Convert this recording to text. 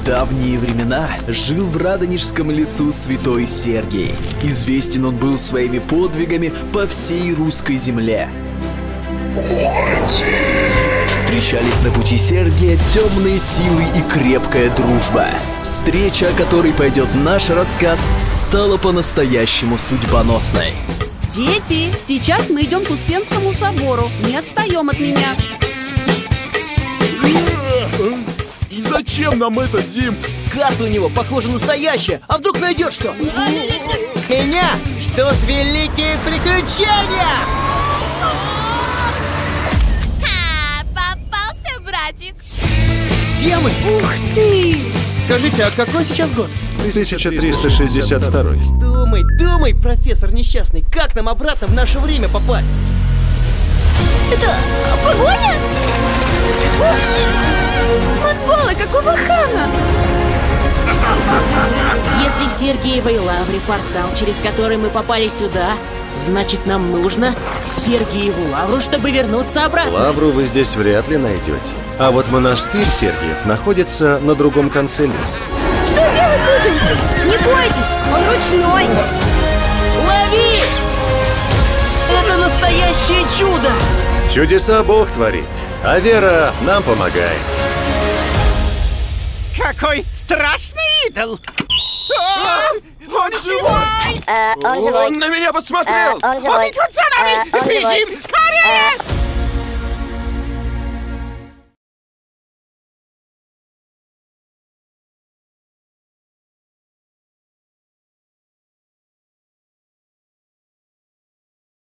давние времена жил в Радонежском лесу святой Сергий. Известен он был своими подвигами по всей русской земле. Встречались на пути Сергия темные силы и крепкая дружба. Встреча, о которой пойдет наш рассказ, стала по-настоящему судьбоносной. Дети, сейчас мы идем к Успенскому собору. Не отстаем от меня. И зачем нам это, Дим? Карта у него, похоже, настоящая. А вдруг найдет что? Меня ждут великие приключения! Попался, братик. Где мы? Ух ты! Скажите, а какой сейчас год? 1362. Думай, профессор несчастный, как нам обратно в наше время попасть? Это погоня? Монголы, какого хана? Если в Сергиевой Лавре портал, через который мы попали сюда, значит, нам нужно в Сергиеву Лавру, чтобы вернуться обратно. Лавру вы здесь вряд ли найдете. А вот монастырь Сергиев находится на другом конце леса. Что делать будем? Не бойтесь, он ручной. Лови! Это настоящее чудо! Чудеса Бог творит, а вера нам помогает. Какой страшный идол! Он живой! Он живой. Он на меня посмотрел! Он живой. Пацанами! Бежим! Скорее!